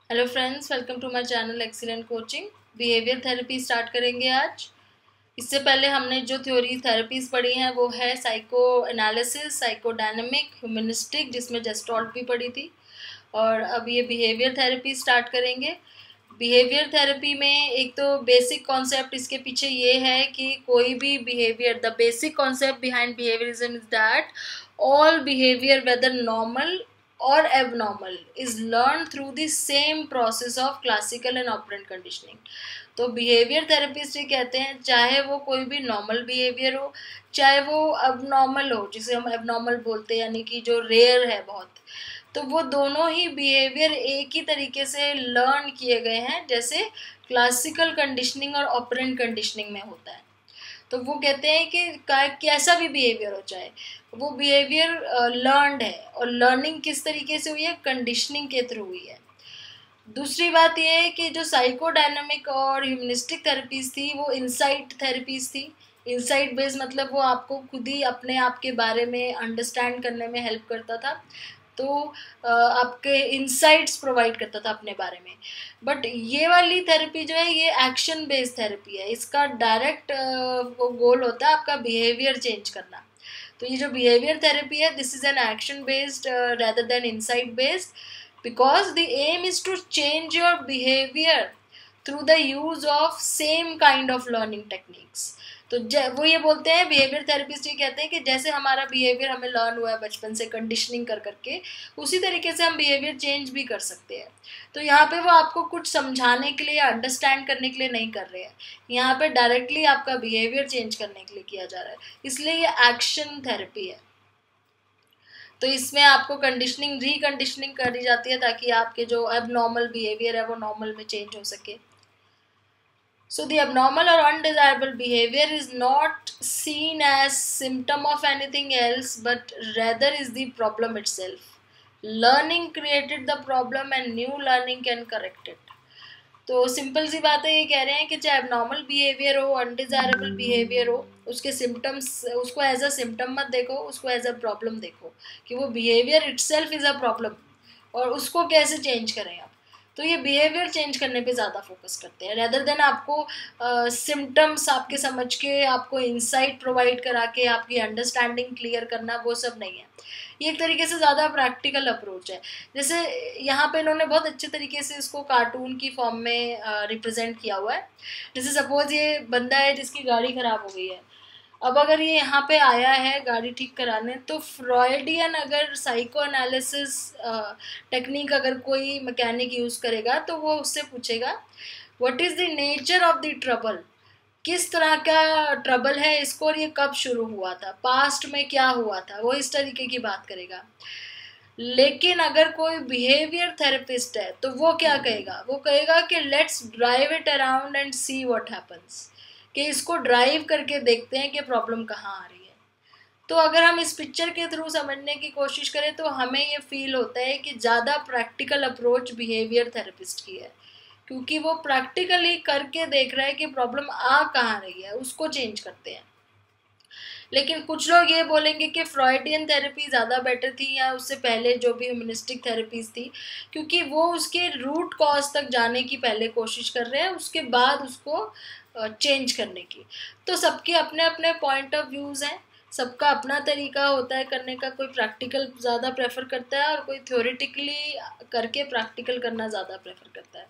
Hello friends, welcome to my channel excellent coaching. Behaviour therapy start करेंगे आज। इससे पहले हमने जो थ्योरी थेरेपीज पढ़ी हैं वो है साइको एनालिसिस, साइकोडायनेमिक, ह्यूमनिस्टिक, जिसमें जेस्टॉल्ट भी पढ़ी थी। और अब ये बिहेवियर थेरेपी स्टार्ट करेंगे। बिहेवियर थेरेपी में एक तो बेसिक कॉन्सेप्ट इसके पीछे ये है कि कोई भी behaviour, the basic concept behind behaviourism is that all behavior, whether normal or abnormal, is learned through the same process of classical and operant conditioning। तो बिहेवियर थेरेपिस्ट ये कहते हैं चाहे वो कोई भी नॉर्मल बिहेवियर हो, चाहे वो अबनॉर्मल हो, जिसे हम एबनॉर्मल बोलते हैं, यानी कि जो रेयर है बहुत, तो वो दोनों ही बिहेवियर एक ही तरीके से लर्न किए गए हैं जैसे क्लासिकल कंडीशनिंग और ऑपरेंट कंडीशनिंग में होता है। तो वो कहते हैं कि कैसा भी बिहेवियर हो, चाहे वो बिहेवियर लर्नड है, और लर्निंग किस तरीके से हुई है, कंडीशनिंग के थ्रू हुई है। दूसरी बात ये है कि जो साइकोडायनामिक और ह्यूमनिस्टिक थेरेपीज थी वो इंसाइट थेरेपीज थी। इंसाइट बेस्ड मतलब वो आपको खुद ही अपने आप के बारे में अंडरस्टैंड करने में हेल्प करता था, तो आपके इंसाइट्स प्रोवाइड करता था अपने बारे में। बट ये वाली थेरेपी जो है ये एक्शन बेस्ड थेरेपी है। इसका डायरेक्ट वो गोल होता है आपका बिहेवियर चेंज करना। तो ये जो बिहेवियर थेरेपी है, this is an action based rather than insight based, because the aim is to change your behavior through the use of same kind of learning techniques। तो वो ये बोलते हैं, बिहेवियर थेरेपिस्ट ये कहते हैं कि जैसे हमारा बिहेवियर हमें लर्न हुआ है बचपन से कंडीशनिंग कर करके, उसी तरीके से हम बिहेवियर चेंज भी कर सकते हैं। तो यहाँ पे वो आपको कुछ समझाने के लिए या अंडरस्टैंड करने के लिए नहीं कर रहे हैं, यहाँ पे डायरेक्टली आपका बिहेवियर चेंज करने के लिए किया जा रहा है, इसलिए ये एक्शन थेरेपी है। तो इसमें आपको कंडीशनिंग रिकंडीशनिंग करी जाती है ताकि आपके जो एबनॉर्मल बिहेवियर है वो नॉर्मल में चेंज हो सके। So the abnormal or undesirable behavior is not seen as symptom of anything else, but rather is the problem itself. Learning created the problem and new learning can correct it। तो simple सी बात है, ये कह रहे हैं कि चाहे एबनॉर्मल बिहेवियर हो, अनडिजायरेबल बिहेवियर हो, उसके सिम्टम्स, उसको एज अ सिम्टम मत देखो, उसको एज अ प्रॉब्लम देखो कि वो behaviour itself is a problem और उसको कैसे चेंज करें आप। तो ये बिहेवियर चेंज करने पे ज़्यादा फोकस करते हैं रेदर देन आपको सिम्टम्स आपके समझ के, आपको इंसाइट प्रोवाइड करा के आपकी अंडरस्टैंडिंग क्लियर करना, वो सब नहीं है। ये एक तरीके से ज़्यादा प्रैक्टिकल अप्रोच है। जैसे यहाँ पे इन्होंने बहुत अच्छे तरीके से इसको कार्टून की फॉर्म में रिप्रेजेंट किया हुआ है। जैसे सपोज ये बंदा है जिसकी गाड़ी ख़राब हो गई है, अब अगर ये यहाँ पे आया है गाड़ी ठीक कराने, तो फ्रॉयडियन अगर साइको एनालिसिस टेक्निक अगर कोई मैकेनिक यूज़ करेगा तो वो उससे पूछेगा what is the nature of the trouble, किस तरह का ट्रबल है इसको और ये कब शुरू हुआ था, पास्ट में क्या हुआ था, वो इस तरीके की बात करेगा। लेकिन अगर कोई बिहेवियर थेरेपिस्ट है तो वो क्या कहेगा, वो कहेगा कि let's drive it around and see what happens, कि इसको ड्राइव करके देखते हैं कि प्रॉब्लम कहाँ आ रही है। तो अगर हम इस पिक्चर के थ्रू समझने की कोशिश करें तो हमें ये फील होता है कि ज़्यादा प्रैक्टिकल अप्रोच बिहेवियर थेरेपिस्ट की है, क्योंकि वो प्रैक्टिकली करके देख रहा है कि प्रॉब्लम आ कहाँ रही है, उसको चेंज करते हैं। लेकिन कुछ लोग ये बोलेंगे कि फ्रॉयडियन थेरेपी ज़्यादा बेटर थी, या उससे पहले जो भी ह्यूमनिस्टिक थेरेपीज थी, क्योंकि वो उसके रूट कॉज तक जाने की पहले कोशिश कर रहे हैं, उसके बाद उसको चेंज करने की। तो सबके अपने अपने पॉइंट ऑफ व्यूज़ हैं, सबका अपना तरीका होता है करने का। कोई प्रैक्टिकल ज़्यादा प्रेफर करता है और कोई थ्योरेटिकली करके प्रैक्टिकल करना ज़्यादा प्रेफर करता है।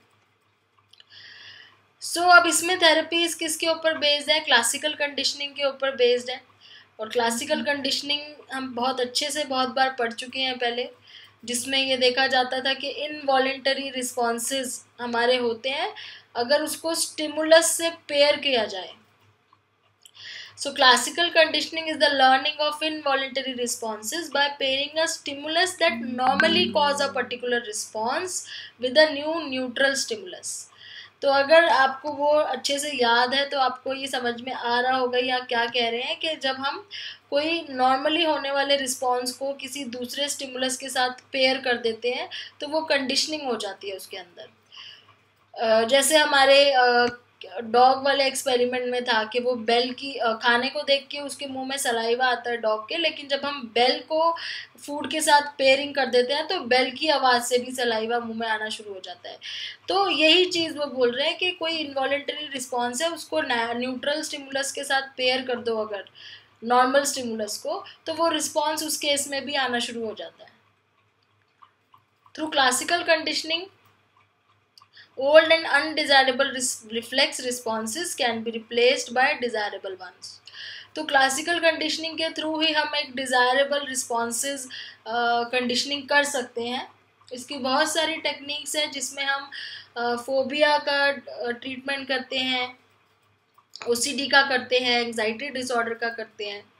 अब इसमें थेरेपीज किसके ऊपर बेस्ड है, क्लासिकल कंडीशनिंग के ऊपर बेस्ड है। और क्लासिकल कंडीशनिंग हम बहुत अच्छे से बहुत बार पढ़ चुके हैं पहले, जिसमें ये देखा जाता था कि इनवॉलेंटरी रिस्पॉन्सेज हमारे होते हैं अगर उसको स्टिमुलस से पेयर किया जाए। So classical conditioning is the learning of involuntary responses by pairing a stimulus that normally cause a particular response with a new neutral stimulus। तो अगर आपको वो अच्छे से याद है तो आपको ये समझ में आ रहा होगा या क्या कह रहे हैं कि जब हम कोई नॉर्मली होने वाले रिस्पॉन्स को किसी दूसरे स्टिमुलस के साथ पेयर कर देते हैं तो वो कंडीशनिंग हो जाती है उसके अंदर। जैसे हमारे डॉग वाले एक्सपेरिमेंट में था कि वो बेल की खाने को देख के उसके मुंह में सलाइवा आता है डॉग के, लेकिन जब हम बेल को फूड के साथ पेयरिंग कर देते हैं तो बेल की आवाज़ से भी सलाइवा मुंह में आना शुरू हो जाता है। तो यही चीज़ वो बोल रहे हैं कि कोई इनवॉलेंटरी रिस्पॉन्स है, उसको न्यूट्रल स्टिमुलस के साथ पेयर कर दो अगर नॉर्मल स्टिमुलस को, तो वो रिस्पॉन्स उस केस में भी आना शुरू हो जाता है। Through classical conditioning old and undesirable reflex responses can be replaced by desirable ones। तो क्लासिकल कंडीशनिंग के थ्रू ही हम एक डिज़ायरेबल रिस्पॉन्सेज कंडीशनिंग कर सकते हैं। इसकी बहुत सारी टेक्निक्स हैं जिसमें हम फोबिया का ट्रीटमेंट करते हैं, ओसीडी का करते हैं, एंजाइटी डिसऑर्डर का करते हैं।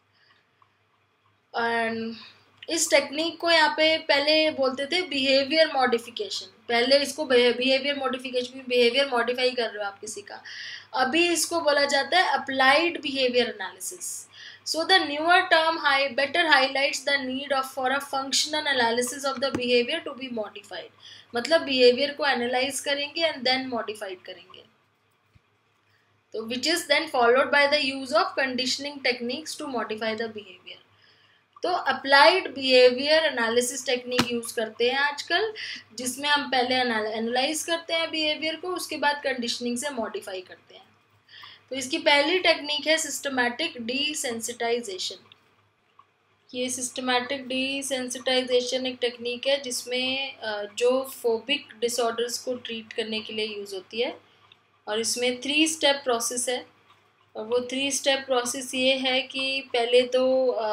एंड इस टेक्निक को यहाँ पे पहले बोलते थे बिहेवियर मॉडिफिकेशन, पहले इसको बिहेवियर मॉडिफिकेशन, बिहेवियर मॉडिफाई कर रहे हो आप किसी का, अभी इसको बोला जाता है applied behaviour analysis. So the newer term better highlights the need of for a functional analysis of the behaviour to be modified. मतलब बिहेवियर को एनालाइज करेंगे एंड देन मॉडिफाइड करेंगे, तो which is then followed by the use of conditioning techniques to modify the behaviour. तो applied behaviour analysis technique use करते हैं आजकल, जिसमें हम पहले एनालाइज करते हैं बिहेवियर को, उसके बाद कंडीशनिंग से मॉडिफाई करते हैं। तो इसकी पहली टेक्निक है सिस्टमैटिक डीसेंसिटाइजेशन। ये सिस्टमैटिक डीसेंसिटाइजेशन एक टेक्निक है जिसमें जो फोबिक डिसऑर्डर्स को ट्रीट करने के लिए यूज़ होती है, और इसमें 3 स्टेप प्रोसेस है। और वो 3 स्टेप प्रोसेस ये है कि पहले तो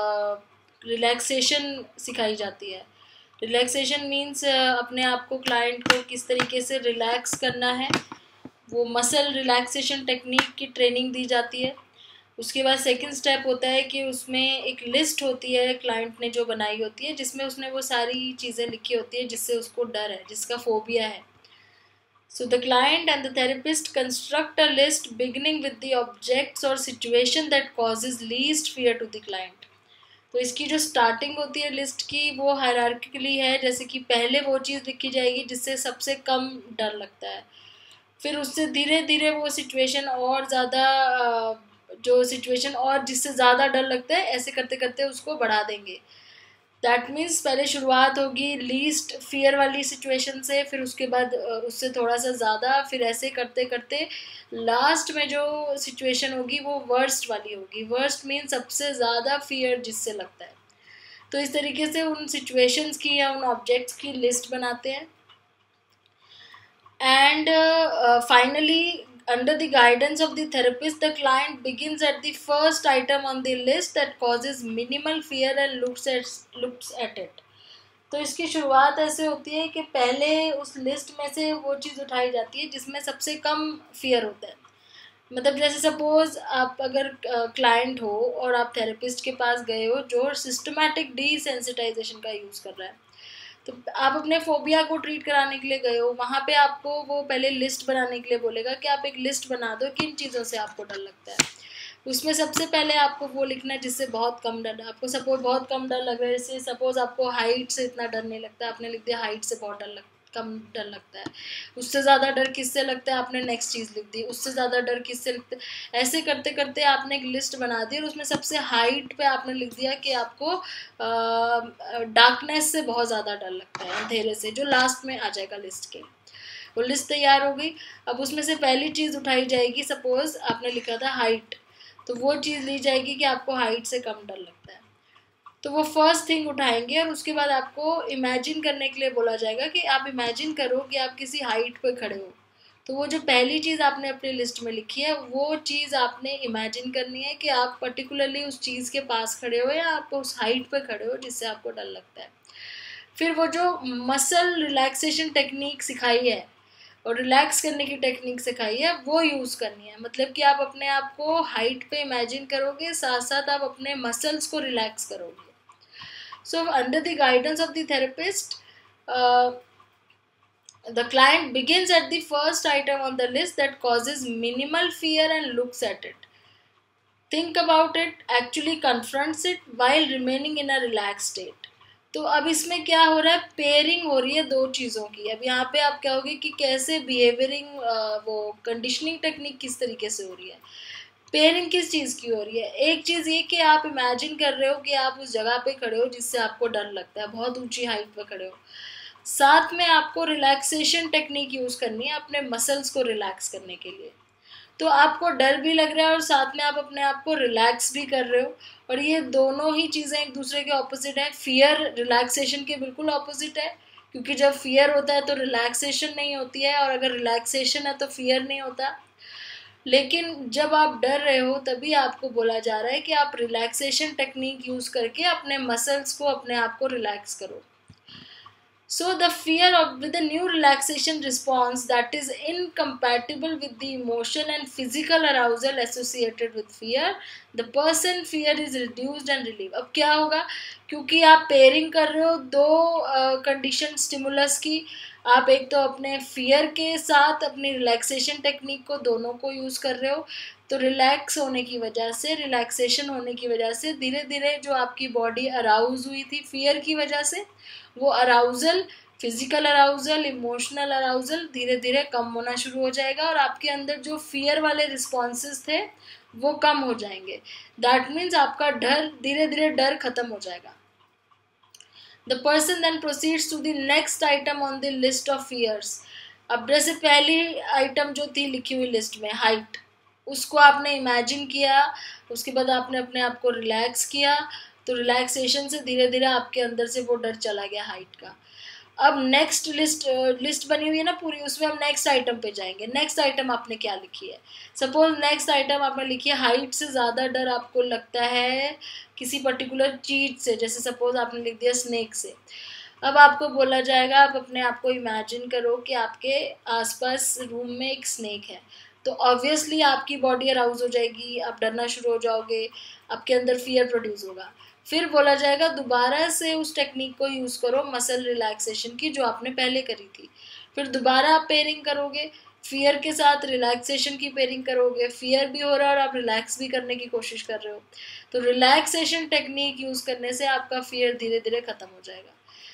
रिलैक्सेशन सिखाई जाती है। रिलैक्सेशन मीन्स अपने आप को, क्लाइंट को किस तरीके से रिलैक्स करना है, वो मसल रिलैक्सेशन टेक्निक की ट्रेनिंग दी जाती है। उसके बाद सेकंड स्टेप होता है कि उसमें एक लिस्ट होती है क्लाइंट ने जो बनाई होती है, जिसमें उसने वो सारी चीज़ें लिखी होती है जिससे उसको डर है, जिसका फोबिया है। So the client and the therapist construct a list beginning with the objects or situation that causes least fear to the client। तो इसकी जो स्टार्टिंग होती है लिस्ट की वो हायरार्किकली है, जैसे कि पहले वो चीज़ लिखी जाएगी जिससे सबसे कम डर लगता है, फिर उससे धीरे धीरे वो सिचुएशन और ज़्यादा जो सिचुएशन और जिससे ज़्यादा डर लगता है, ऐसे करते करते उसको बढ़ा देंगे। दैट मीन्स पहले शुरुआत होगी लीस्ट फियर वाली सिचुएशन से, फिर उसके बाद उससे थोड़ा सा ज़्यादा, फिर ऐसे करते करते लास्ट में जो सिचुएशन होगी वो वर्स्ट वाली होगी। वर्स्ट मीन्स सबसे ज़्यादा फियर जिससे लगता है। तो इस तरीके से उन सिचुएशंस की या उन ऑब्जेक्ट्स की लिस्ट बनाते हैं। And finally under the guidance of the therapist, the client begins at the first item on the list that causes minimal fear and looks at it। तो इसकी शुरुआत ऐसे होती है कि पहले उस लिस्ट में से वो चीज़ उठाई जाती है जिसमें सबसे कम फियर होता है। मतलब जैसे सपोज आप अगर क्लाइंट हो और आप थेरेपिस्ट के पास गए हो जो सिस्टमैटिक डीसेंसिटाइजेशन का यूज़ कर रहा है, तो आप अपने फोबिया को ट्रीट कराने के लिए गए हो, वहाँ पे आपको वो पहले लिस्ट बनाने के लिए बोलेगा कि आप एक लिस्ट बना दो किन चीज़ों से आपको डर लगता है। उसमें सबसे पहले आपको वो लिखना है जिससे बहुत कम डर, आपको सपोज बहुत कम डर लग रहा है, जैसे सपोज आपको हाइट से इतना डर नहीं लगता, आपने लिख दिया हाइट से बहुत कम डर लगता है। उससे ज़्यादा डर किससे लगता है, आपने नेक्स्ट चीज़ लिख दी। उससे ज़्यादा डर किससे लगता है, ऐसे करते करते आपने एक लिस्ट बना दी और उसमें सबसे हाइट पे आपने लिख दिया कि आपको डार्कनेस से बहुत ज़्यादा डर लगता है, अंधेरे से, जो लास्ट में आ जाएगा लिस्ट के। वो लिस्ट तैयार हो गई। अब उसमें से पहली चीज़ उठाई जाएगी, सपोज आपने लिखा था हाइट, तो वो चीज़ ली जाएगी कि आपको हाइट से कम डर लगता है, तो वो फर्स्ट थिंग उठाएंगे। और उसके बाद आपको इमेजिन करने के लिए बोला जाएगा कि आप इमेजिन करो कि आप किसी हाइट पे खड़े हो। तो वो जो पहली चीज़ आपने अपनी लिस्ट में लिखी है वो चीज़ आपने इमेजिन करनी है कि आप पर्टिकुलरली उस चीज़ के पास खड़े हो या आप उस हाइट पे खड़े हो जिससे आपको डर लगता है। फिर वो जो मसल रिलैक्सेशन टेक्निक सिखाई है और रिलैक्स करने की टेक्निक सिखाई है वो यूज़ करनी है। मतलब कि आप अपने आप को हाइट पे इमेजिन करोगे, साथ साथ आप अपने मसल्स को रिलैक्स करोगे। So under the guidance of the therapist, the client begins at the first item on the list that causes minimal fear and looks at it, think about it, actually confronts it while remaining in a relaxed state। तो अब इसमें क्या हो रहा है, pairing हो रही है दो चीज़ों की। अब यहाँ पे आप क्या होगी कि कैसे बिहेवियरिंग वो कंडीशनिंग टेक्निक किस तरीके से हो रही है, पेयरिंग किस चीज़ की हो रही है। एक चीज़ ये कि आप इमेजिन कर रहे हो कि आप उस जगह पे खड़े हो जिससे आपको डर लगता है, बहुत ऊंची हाइट पे खड़े हो, साथ में आपको रिलैक्सेशन टेक्निक यूज़ करनी है अपने मसल्स को रिलैक्स करने के लिए। तो आपको डर भी लग रहा है और साथ में आप अपने आप को रिलैक्स भी कर रहे हो, और ये दोनों ही चीज़ें एक दूसरे के ऑपोजिट है। फियर रिलैक्सेशन के बिल्कुल ऑपोजिट है, क्योंकि जब फियर होता है तो रिलैक्सेशन नहीं होती है, और अगर रिलैक्सेशन है तो फियर नहीं होता। लेकिन जब आप डर रहे हो तभी आपको बोला जा रहा है कि आप रिलैक्सेशन टेक्निक यूज़ करके अपने मसल्स को, अपने आप को रिलैक्स करो। So the fear of with a new relaxation response that is incompatible with the emotion and physical arousal associated with fear, the person fear is reduced and relieved. अब क्या होगा, क्योंकि आप पेयरिंग कर रहे हो दो कंडीशन स्टिमुलस की, आप एक तो अपने फियर के साथ अपनी रिलैक्सेशन टेक्निक को दोनों को यूज़ कर रहे हो, तो रिलैक्स होने की वजह से, रिलैक्सेशन होने की वजह से धीरे धीरे जो आपकी बॉडी अराउज हुई थी फियर की वजह से, वो arousal, physical arousal, emotional arousal धीरे धीरे कम होना शुरू हो जाएगा, और आपके अंदर जो फियर वाले रिस्पॉन्सेस थे वो कम हो जाएंगे। दैट मीन्स आपका डर, धीरे धीरे डर खत्म हो जाएगा। The person then proceeds to the next item on the list of fears. अब जैसे पहली आइटम जो थी लिखी हुई लिस्ट में, हाइट, उसको आपने इमेजिन किया, उसके बाद आपने अपने आप को रिलैक्स किया, तो रिलैक्सेशन से धीरे धीरे आपके अंदर से वो डर चला गया हाइट का। अब नेक्स्ट लिस्ट बनी हुई है ना पूरी, उसमें हम नेक्स्ट आइटम पे जाएंगे। नेक्स्ट आइटम आपने क्या लिखी है, सपोज नेक्स्ट आइटम आपने लिखी है हाइट से ज़्यादा डर आपको लगता है किसी पर्टिकुलर चीज़ से, जैसे सपोज आपने लिख दिया स्नेक से। अब आपको बोला जाएगा आप अपने आप को इमेजिन करो कि आपके आसपास रूम में एक स्नेक है, तो ऑब्वियसली आपकी बॉडी अराउज हो जाएगी, आप डरना शुरू हो जाओगे, आपके अंदर फियर प्रोड्यूस होगा। फिर बोला जाएगा दोबारा से उस टेक्निक को यूज़ करो मसल रिलैक्सेशन की जो आपने पहले करी थी। फिर दोबारा आप पेयरिंग करोगे, फियर के साथ रिलैक्सेशन की पेयरिंग करोगे, फियर भी हो रहा है और आप रिलैक्स भी करने की कोशिश कर रहे हो, तो रिलैक्सेशन टेक्निक यूज़ करने से आपका फियर धीरे धीरे ख़त्म हो जाएगा।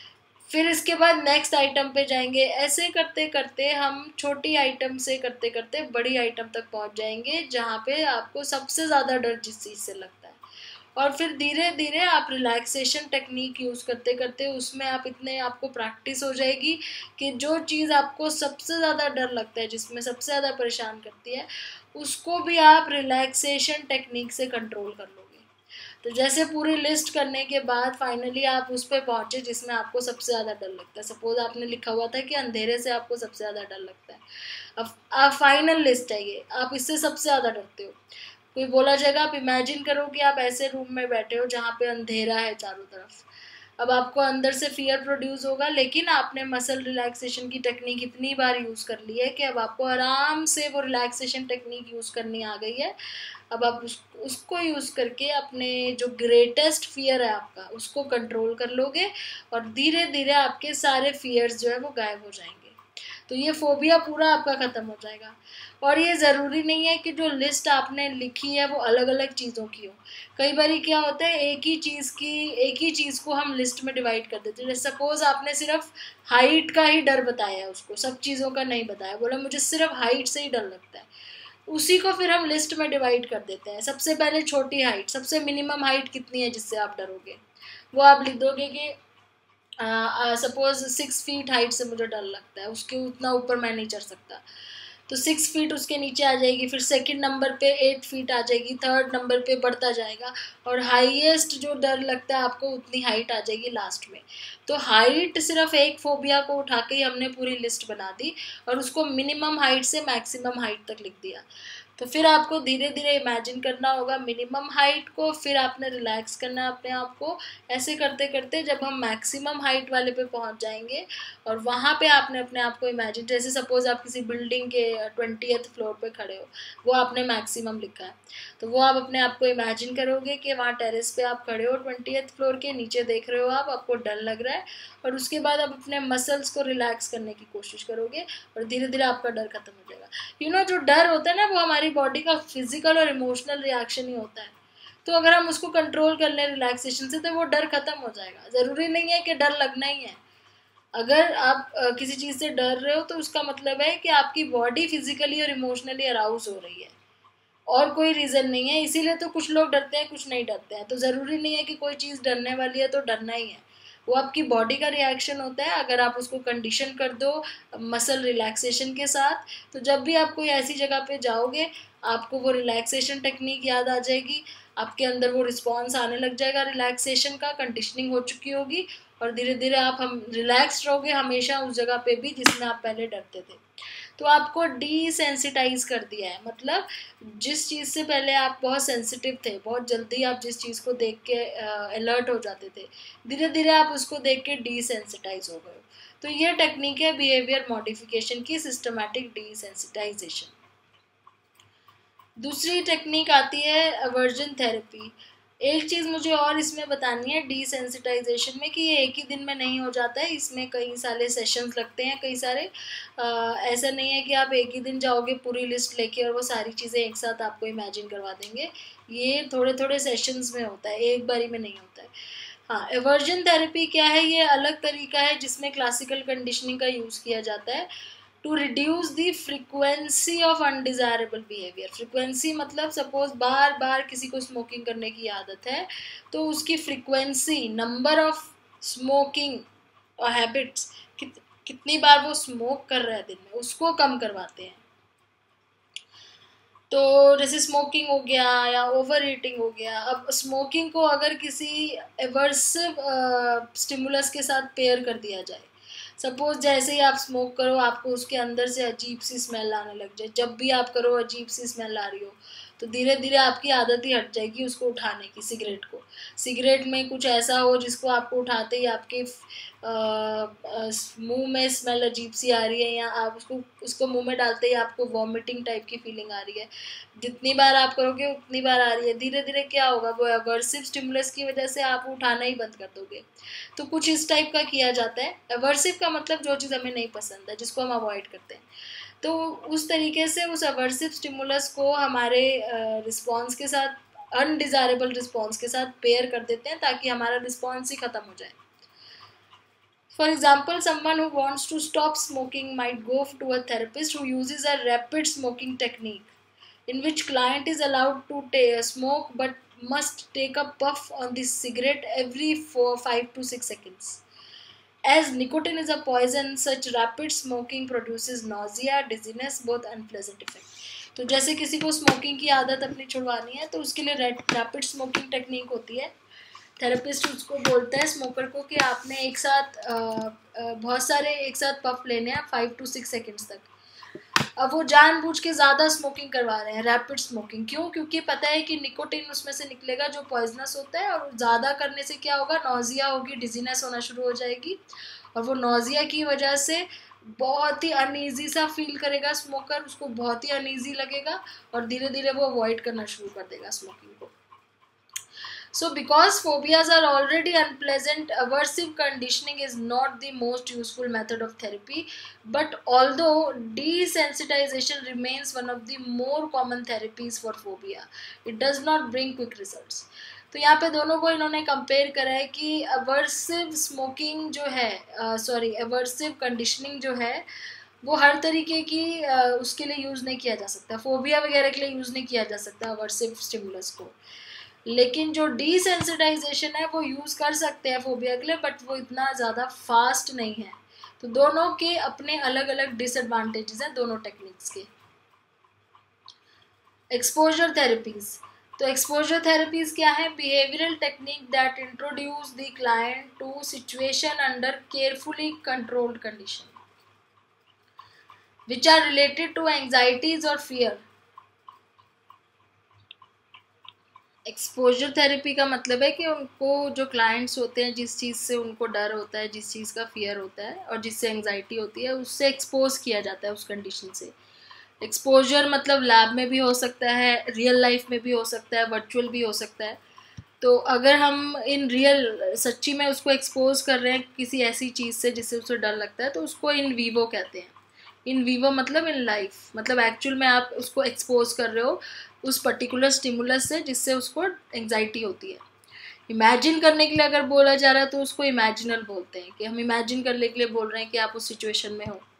फिर इसके बाद नेक्स्ट आइटम पे जाएंगे। ऐसे करते करते हम छोटी आइटम से करते करते बड़ी आइटम तक पहुंच जाएंगे, जहाँ पे आपको सबसे ज़्यादा डर जिस चीज़ से लगता है, और फिर धीरे धीरे आप रिलैक्सेशन टेक्निक यूज़ करते करते उसमें आप इतने, आपको प्रैक्टिस हो जाएगी कि जो चीज़ आपको सबसे ज़्यादा डर लगता है, जिसमें सबसे ज़्यादा परेशान करती है, उसको भी आप रिलैक्सेशन टेक्निक से कंट्रोल कर लोगे। तो जैसे पूरी लिस्ट करने के बाद फाइनली आप उस पर पहुँचे जिसमें आपको सबसे ज़्यादा डर लगता है। सपोज आपने लिखा हुआ था कि अंधेरे से आपको सबसे ज़्यादा डर लगता है, अब आप फाइनल लिस्ट है ये, आप इससे सबसे ज़्यादा डरते हो। कोई बोला जाएगा आप इमेजिन करो कि आप ऐसे रूम में बैठे हो जहाँ पे अंधेरा है चारों तरफ। अब आपको अंदर से फियर प्रोड्यूस होगा, लेकिन आपने मसल रिलैक्सेशन की टेक्निक इतनी बार यूज़ कर ली है कि अब आपको आराम से वो रिलैक्सेशन टेक्निक यूज़ करनी आ गई है। अब आप उसको यूज़ करके अपने जो ग्रेटेस्ट फियर है आपका, उसको कंट्रोल कर लोगे, और धीरे धीरे आपके सारे फियर्स जो है वो गायब हो जाएंगे। तो ये फोबिया पूरा आपका ख़त्म हो जाएगा। और ये ज़रूरी नहीं है कि जो लिस्ट आपने लिखी है वो अलग अलग चीज़ों की हो। कई बार क्या होता है, एक ही चीज़ को हम लिस्ट में डिवाइड कर देते हैं। जैसे सपोज आपने सिर्फ हाइट का ही डर बताया है, उसको सब चीज़ों का नहीं बताया, बोला मुझे सिर्फ हाइट से ही डर लगता है, उसी को फिर हम लिस्ट में डिवाइड कर देते हैं। सबसे पहले छोटी हाइट, सबसे मिनिमम हाइट कितनी है जिससे आप डरोगे, वो आप लिख दोगे कि सपोज 6 फीट हाइट से मुझे डर लगता है, उसके उतना ऊपर मैं नहीं चढ़ सकता, तो 6 फीट उसके नीचे आ जाएगी। फिर सेकंड नंबर पे 8 फीट आ जाएगी, थर्ड नंबर पे बढ़ता जाएगा, और हाईएस्ट जो डर लगता है आपको उतनी हाइट आ जाएगी लास्ट में। तो हाइट सिर्फ एक फोबिया को उठा के ही हमने पूरी लिस्ट बना दी, और उसको मिनिमम हाइट से मैक्सिमम हाइट तक लिख दिया। तो फिर आपको धीरे धीरे इमेजिन करना होगा मिनिमम हाइट को, फिर आपने रिलैक्स करना है अपने आप को। ऐसे करते करते जब हम मैक्सिमम हाइट वाले पे पहुंच जाएंगे, और वहाँ पे आपने अपने आप को इमेजिन, जैसे सपोज आप किसी बिल्डिंग के 20th फ्लोर पे खड़े हो, वो आपने मैक्सिमम लिखा है, तो वो आप अपने आप को इमेजिन करोगे कि वहाँ टेरेस पे आप खड़े हो 20th फ्लोर के नीचे, देख रहे हो आप, आपको डर लग रहा है, और उसके बाद आप अपने मसल्स को रिलैक्स करने की कोशिश करोगे, और धीरे धीरे आपका डर खत्म हो जाएगा। जो डर होता है ना, वो हमारी बॉडी का फिजिकल और इमोशनल रिएक्शन ही होता है। तो अगर हम उसको कंट्रोल कर लें रिलैक्सेशन से तो वो डर खत्म हो जाएगा। ज़रूरी नहीं है कि डर लगना ही है। अगर आप किसी चीज़ से डर रहे हो तो उसका मतलब है कि आपकी बॉडी फिजिकली और इमोशनली अराउज हो रही है, और कोई रीज़न नहीं है। इसीलिए तो कुछ लोग डरते हैं, कुछ नहीं डरते हैं। तो ज़रूरी नहीं है कि कोई चीज़ डरने वाली है तो डरना ही है, वो आपकी बॉडी का रिएक्शन होता है। अगर आप उसको कंडीशन कर दो मसल रिलैक्सेशन के साथ, तो जब भी आप कोई ऐसी जगह पे जाओगे आपको वो रिलैक्सेशन टेक्निक याद आ जाएगी, आपके अंदर वो रिस्पॉन्स आने लग जाएगा रिलैक्सेशन का, कंडीशनिंग हो चुकी होगी, और धीरे धीरे आप हम रिलैक्स रहोगे हमेशा उस जगह पे भी जिसमें आप पहले डरते थे। तो आपको डीसेंसिटाइज कर दिया है, मतलब जिस चीज़ से पहले आप बहुत सेंसिटिव थे, बहुत जल्दी आप जिस चीज़ को देख के अलर्ट हो जाते थे, धीरे धीरे आप उसको देख के डीसेंसिटाइज हो गए। तो ये टेक्निक है बिहेवियर मॉडिफिकेशन की, सिस्टमैटिक डीसेंसिटाइजेशन। दूसरी टेक्निक आती है अवर्जन थेरेपी। एक चीज़ मुझे और इसमें बतानी है डीसेंसिटाइजेशन में कि ये एक ही दिन में नहीं हो जाता है, इसमें कई सारे सेशंस लगते हैं, कई सारे ऐसा नहीं है कि आप एक ही दिन जाओगे पूरी लिस्ट लेके और वो सारी चीज़ें एक साथ आपको इमेजिन करवा देंगे। ये थोड़े थोड़े सेशंस में होता है, एक बारी में नहीं होता है। हाँ, एवर्जन थेरेपी क्या है? ये अलग तरीका है जिसमें क्लासिकल कंडीशनिंग का यूज़ किया जाता है to reduce the frequency of undesirable behaviour. Frequency मतलब सपोज बार बार किसी को स्मोकिंग करने की आदत है तो उसकी फ्रिक्वेंसी, नंबर ऑफ स्मोकिंग और हैबिट्स, कितनी बार वो स्मोक कर रहे हैं दिन में, उसको कम करवाते हैं। तो जैसे स्मोकिंग हो गया या ओवर ईटिंग हो गया। अब स्मोकिंग को अगर किसी एवर्सिव स्टिमुलस के साथ पेयर कर दिया जाए, सपोज जैसे ही आप स्मोक करो आपको उसके अंदर से अजीब सी स्मेल आने लग जाए, जब भी आप करो अजीब सी स्मेल आ रही हो, तो धीरे धीरे आपकी आदत ही हट जाएगी उसको उठाने की। सिगरेट को, सिगरेट में कुछ ऐसा हो जिसको आपको उठाते ही आपके मुंह में स्मेल अजीब सी आ रही है, या आप उसको मुंह में डालते ही आपको वॉमिटिंग टाइप की फीलिंग आ रही है, जितनी बार आप करोगे उतनी बार आ रही है, धीरे धीरे क्या होगा, वो एवर्सिव स्टिमुलस की वजह से आप उठाना ही बंद कर दोगे। तो कुछ इस टाइप का किया जाता है। एवर्सिव का मतलब जो चीज़ हमें नहीं पसंद है, जिसको हम अवॉइड करते हैं, तो उस तरीके से उस एवर्सिव स्टिमुलस को हमारे रिस्पॉन्स के साथ, अनडिजायरेबल रिस्पॉन्स के साथ पेयर कर देते हैं ताकि हमारा रिस्पॉन्स ही खत्म हो जाए। For example, someone who wants to stop smoking might go to a therapist who uses a rapid smoking technique, in which client is allowed to smoke but must take a puff on the cigarette every 5 to 6 seconds. As nicotine is a poison, such rapid smoking produces nausea, dizziness, both unpleasant effect. तो जैसे किसी को smoking की आदत अपनी छुड़वानी है तो उसके लिए रैपिड स्मोकिंग टेक्निक होती है। थेरेपिस्ट उसको बोलता है स्मोकर को कि आपने एक साथ बहुत सारे एक साथ पफ लेने हैं 5 to 6 सेकेंड्स तक। अब वो जानबूझ के ज़्यादा स्मोकिंग करवा रहे हैं, रैपिड स्मोकिंग। क्यों? क्योंकि पता है कि निकोटिन उसमें से निकलेगा जो पॉइजनस होता है, और ज़्यादा करने से क्या होगा, नॉजिया होगी, डिजीनेस होना शुरू हो जाएगी, और वो नॉजिया की वजह से बहुत ही अनईजी सा फील करेगा स्मोकर, उसको बहुत ही अनईजी लगेगा और धीरे धीरे वो अवॉइड करना शुरू कर देगा स्मोकिंग को। So because phobias are already unpleasant, aversive conditioning is not the most useful method of therapy. But although desensitization remains one of the more common therapies for phobia, it does not bring quick results. तो यहाँ पे दोनों को इन्होंने compare करा है कि aversive smoking जो है, अवर्सिव कंडीशनिंग जो है वो हर तरीके की उसके लिए यूज़ नहीं किया जा सकता, फोबिया वगैरह के लिए यूज़ नहीं किया जा सकता अवर्सिव स्टिमुलस को। लेकिन जो डीसेंसिटाइजेशन है वो यूज़ कर सकते हैं फोबिया के लिए, बट वो इतना ज़्यादा फास्ट नहीं है। तो दोनों के अपने अलग अलग डिसएडवांटेजेस हैं दोनों टेक्निक्स के। Exposure therapies. तो एक्सपोजर थेरेपीज क्या है? Behavioural technique that introduce the client to situation under carefully controlled condition which are related to anxieties और फियर। एक्सपोजर थेरेपी का मतलब है कि उनको जो क्लाइंट्स होते हैं, जिस चीज़ से उनको डर होता है, जिस चीज़ का फियर होता है और जिससे एंजाइटी होती है, उससे एक्सपोज किया जाता है उस कंडीशन से। एक्सपोजर मतलब लैब में भी हो सकता है, रियल लाइफ में भी हो सकता है, वर्चुअल भी हो सकता है। तो अगर हम इन रियल सच्ची में उसको एक्सपोज कर रहे हैं किसी ऐसी चीज़ से जिससे उसे डर लगता है, तो उसको इन वीवो कहते हैं। इन वीवो मतलब इन लाइफ, मतलब एक्चुअल में आप उसको एक्सपोज कर रहे हो उस पर्टिकुलर स्टिमुलस से जिससे उसको एंग्जाइटी होती है। इमेजिन करने के लिए अगर बोला जा रहा है तो उसको इमेजिनल बोलते हैं, कि हम इमेजिन करने के लिए बोल रहे हैं कि आप उस सिचुएशन में हो।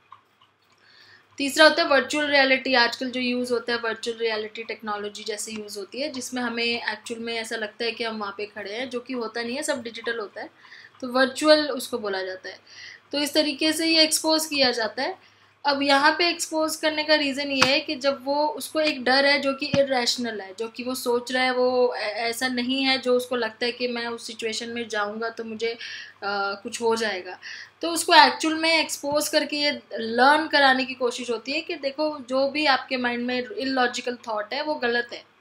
तीसरा होता है वर्चुअल रियलिटी। आजकल जो यूज़ होता है वर्चुअल रियलिटी टेक्नोलॉजी जैसे यूज़ होती है, जिसमें हमें एक्चुअल में ऐसा लगता है कि हम वहाँ पे खड़े हैं, जो कि होता नहीं है, सब डिजिटल होता है, तो वर्चुअल उसको बोला जाता है। तो इस तरीके से ये एक्सपोज किया जाता है। अब यहाँ पे एक्सपोज करने का रीज़न ये है कि जब वो उसको एक डर है जो कि इरेशनल है, जो कि वो सोच रहा है, वो ऐसा नहीं है जो उसको लगता है कि मैं उस सिचुएशन में जाऊँगा तो मुझे कुछ हो जाएगा, तो उसको एक्चुअल में एक्सपोज करके ये लर्न कराने की कोशिश होती है कि देखो जो भी आपके माइंड में इलॉजिकल थॉट है वो गलत है।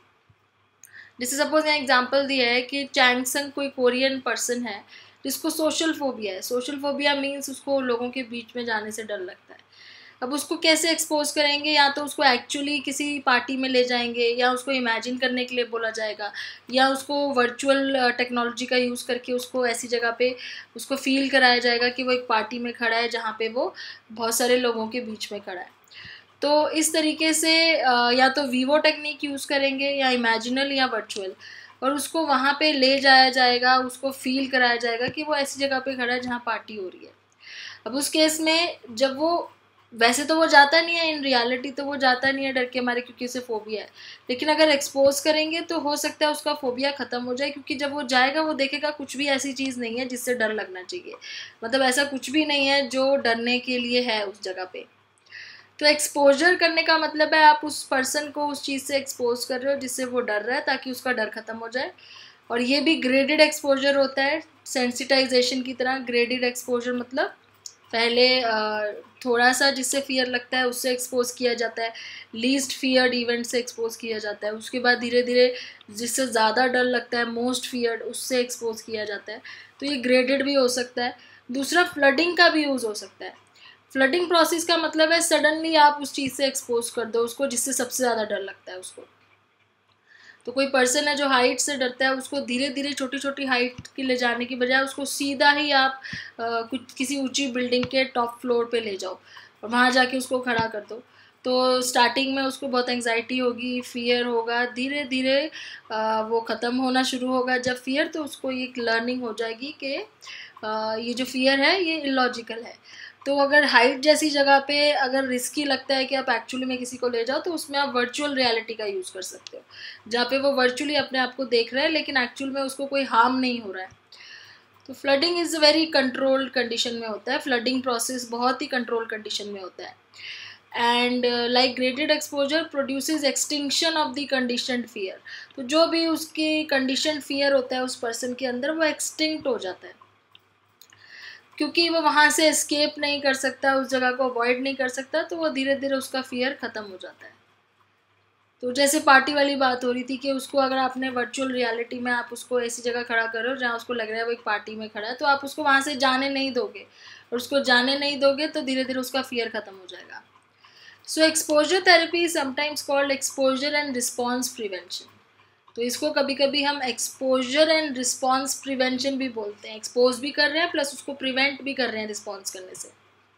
जैसे सपोज यहाँ एग्जांपल दिया है कि चैंगसंग कोई कोरियन पर्सन है जिसको सोशल फोबिया है। सोशल फोबिया मीन्स उसको लोगों के बीच में जाने से डर लगता है। अब उसको कैसे एक्सपोज करेंगे, या तो उसको एक्चुअली किसी पार्टी में ले जाएंगे, या उसको इमेजिन करने के लिए बोला जाएगा, या उसको वर्चुअल टेक्नोलॉजी का यूज़ करके उसको ऐसी जगह पे उसको फील कराया जाएगा कि वो एक पार्टी में खड़ा है जहाँ पे वो बहुत सारे लोगों के बीच में खड़ा है। तो इस तरीके से या तो वीवो टेक्निक यूज़ करेंगे, या इमेजिनल या वर्चुअल, और उसको वहाँ पे ले जाया जाएगा, उसको फील कराया जाएगा कि वो ऐसी जगह पे खड़ा है जहाँ पार्टी हो रही है। अब उस केस में जब वो, वैसे तो वो जाता नहीं है इन रियलिटी, तो वो जाता नहीं है डर के मारे क्योंकि उसे फोबिया है, लेकिन अगर एक्सपोज करेंगे तो हो सकता है उसका फोबिया ख़त्म हो जाए, क्योंकि जब वो जाएगा वो देखेगा कुछ भी ऐसी चीज़ नहीं है जिससे डर लगना चाहिए, मतलब ऐसा कुछ भी नहीं है जो डरने के लिए है उस जगह पे। तो एक्सपोजर करने का मतलब है आप उस पर्सन को उस चीज़ से एक्सपोज कर रहे हो जिससे वो डर रहा है, ताकि उसका डर ख़त्म हो जाए। और ये भी ग्रेडेड एक्सपोजर होता है, सेंसिटाइजेशन की तरह। ग्रेडेड एक्सपोजर मतलब पहले थोड़ा सा जिससे फियर लगता है उससे एक्सपोज किया जाता है, लीस्ट फियर्ड इवेंट से एक्सपोज किया जाता है, उसके बाद धीरे धीरे जिससे ज़्यादा डर लगता है, मोस्ट फियर्ड, उससे एक्सपोज किया जाता है। तो ये ग्रेडेड भी हो सकता है। दूसरा फ्लडिंग का भी यूज़ हो सकता है। फ्लडिंग प्रोसेस का मतलब है सडनली आप उस चीज़ से एक्सपोज कर दो उसको जिससे सबसे ज़्यादा डर लगता है उसको। तो कोई पर्सन है जो हाइट से डरता है, उसको धीरे धीरे छोटी छोटी हाइट के ले जाने की बजाय उसको सीधा ही आप कुछ किसी ऊंची बिल्डिंग के टॉप फ्लोर पे ले जाओ और वहाँ जाके उसको खड़ा कर दो। तो स्टार्टिंग में उसको बहुत एंग्जाइटी होगी, फियर होगा, धीरे धीरे वो ख़त्म होना शुरू होगा। जब फियर, तो उसको एक लर्निंग हो जाएगी कि ये जो फियर है ये इलॉजिकल है। तो अगर हाइट जैसी जगह पे अगर रिस्की लगता है कि आप एक्चुअली में किसी को ले जाओ, तो उसमें आप वर्चुअल रियलिटी का यूज़ कर सकते हो, जहाँ पे वो वर्चुअली अपने आप को देख रहा है लेकिन एक्चुअल में उसको कोई हार्म नहीं हो रहा है। तो flooding is very controlled condition में होता है। फ्लडिंग प्रोसेस बहुत ही कंट्रोल कंडीशन में होता है। And like graded exposure produces extinction of the conditioned fear. तो जो भी उसकी कंडीशनड फियर होता है उस पर्सन के अंदर, वो एक्सटिंक्ट हो जाता है, क्योंकि वो वहाँ से एस्केप नहीं कर सकता, उस जगह को अवॉइड नहीं कर सकता, तो वो धीरे धीरे उसका फियर ख़त्म हो जाता है। तो जैसे पार्टी वाली बात हो रही थी कि उसको अगर आपने वर्चुअल रियलिटी में आप उसको ऐसी जगह खड़ा करो जहाँ उसको लग रहा है वो एक पार्टी में खड़ा है, तो आप उसको वहाँ से जाने नहीं दोगे, और उसको जाने नहीं दोगे तो धीरे धीरे उसका फियर ख़त्म हो जाएगा। So exposure therapy is sometimes called exposure and response prevention. तो इसको कभी कभी हम एक्सपोजर एंड रिस्पॉन्स प्रिवेंशन भी बोलते हैं। एक्सपोज भी कर रहे हैं प्लस उसको प्रिवेंट भी कर रहे हैं रिस्पॉन्स करने से।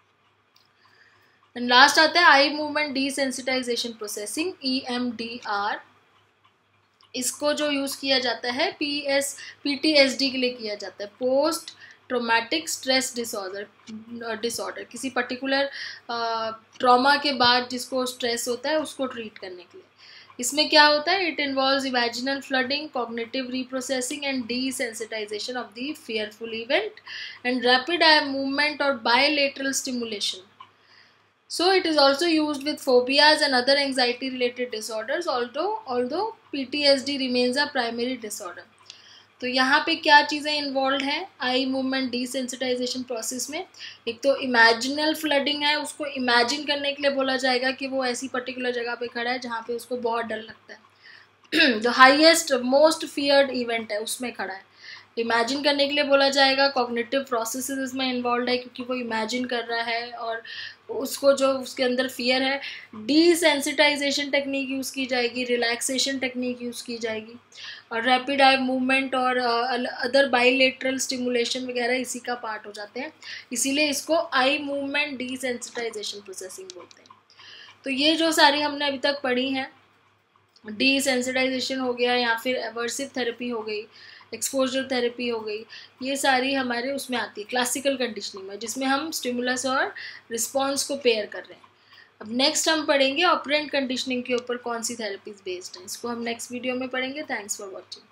एंड लास्ट आता है eye movement desensitisation processing, EMDR। इसको जो यूज़ किया जाता है PTSD के लिए किया जाता है, पोस्ट ट्रोमैटिक स्ट्रेस डिसऑर्डर। किसी पर्टिकुलर ट्रॉमा के बाद जिसको स्ट्रेस होता है उसको ट्रीट करने के लिए। इसमें क्या होता है, it involves imaginal flooding, cognitive reprocessing and desensitisation of the fearful event and rapid eye movement और bilateral stimulation. So it is also used with phobias and other anxiety related disorders, although PTSD remains a primary disorder. तो यहाँ पे क्या चीज़ें involve हैं eye movement desensitization process में? एक तो इमेजिनल फ्लडिंग है, उसको इमेजिन करने के लिए बोला जाएगा कि वो ऐसी पर्टिकुलर जगह पे खड़ा है जहाँ पे उसको बहुत डर लगता है जो हाईएस्ट मोस्ट फियर्ड इवेंट है उसमें खड़ा है। इमेजिन करने के लिए बोला जाएगा, कॉग्निटिव प्रोसेसेस इसमें इन्वॉल्व है क्योंकि वो इमेजिन कर रहा है और उसको जो उसके अंदर फियर है। डिसेंसिटाइजेशन टेक्निक यूज़ की जाएगी, रिलैक्सेशन टेक्निक यूज़ की जाएगी, और रैपिड आई मूवमेंट और अदर बाइलेटरल स्टिमुलेशन वगैरह इसी का पार्ट हो जाते हैं, इसीलिए इसको आई मूवमेंट डिसेंसिटाइजेशन प्रोसेसिंग बोलते हैं। तो ये जो सारी हमने अभी तक पढ़ी हैं, डिसेंसिटाइजेशन हो गया या फिर एवर्सिव थेरेपी हो गई, एक्सपोजर थेरेपी हो गई, ये सारी हमारे उसमें आती है क्लासिकल कंडीशनिंग में, जिसमें हम स्टिमुलस और रिस्पॉन्स को पेयर कर रहे हैं। अब नेक्स्ट हम पढ़ेंगे ऑपरेंट कंडीशनिंग के ऊपर कौन सी थेरेपीज बेस्ड हैं, इसको हम नेक्स्ट वीडियो में पढ़ेंगे। Thanks for watching.